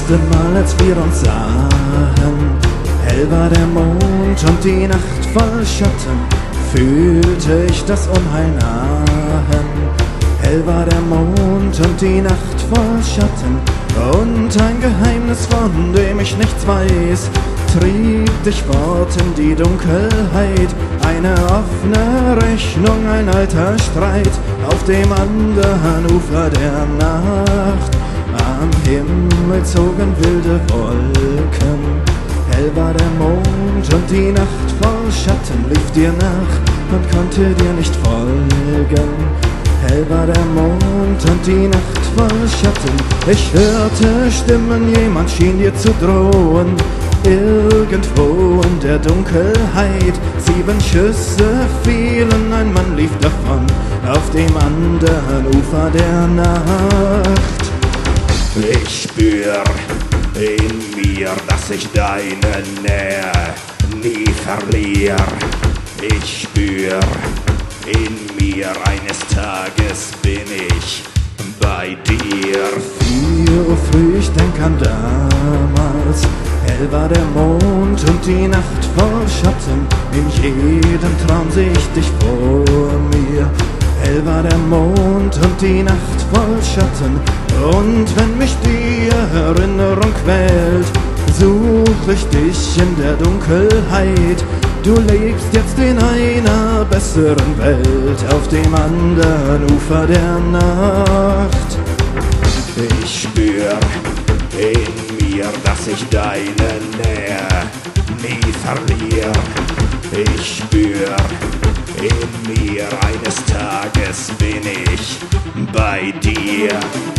ersten Mal, als wir uns sahen, hell war der Mond und die Nacht voll Schatten, fühlte ich das Unheil nahen. Hell war der Mond und die Nacht voll Schatten, und ein Geheimnis, von dem ich nichts weiß, trieb dich fort in die Dunkelheit. Eine offene Rechnung, ein alter Streit auf dem anderen Ufer der Nacht. Am Himmel zogen wilde Wolken, hell war der Mond und die Nacht voll Schatten lief dir nach und konnte dir nicht folgen. Hell war der Mond und die Nacht voll Schatten. Ich hörte Stimmen, jemand schien dir zu drohen. Irgendwo in der Dunkelheit 7 Schüsse fielen, ein Mann lief davon auf dem anderen Ufer der Nacht. Ich spür in mir, dass ich deine Nähe nie verliere. Ich spür in mir, eines Tages bin ich bei dir. 4 Uhr früh, ich denk an damals. Hell war der Mond und die Nacht voll Schatten. In jedem Traum seh ich dich vor mir. Hell war der Mond und die Nacht voll Schatten. Und wenn mich die Erinnerung quält, such ich dich in der Dunkelheit. Du lebst jetzt in einer besseren Welt auf dem anderen Ufer der Nacht. Ich spür in mir, dass ich deine Nähe nie verliere. Ich spür in mir, eines Tages bin ich bei dir.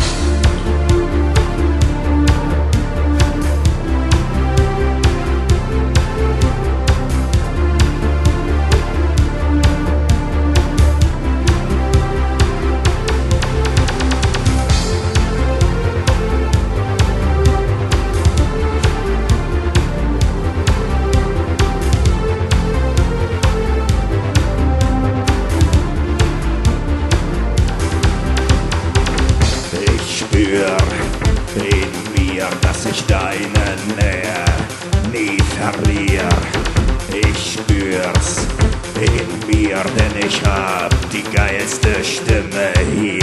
Ich spür in mir, dass ich deine Nähe nie verliere. Ich spür's in mir, denn ich hab die geilste Stimme hier.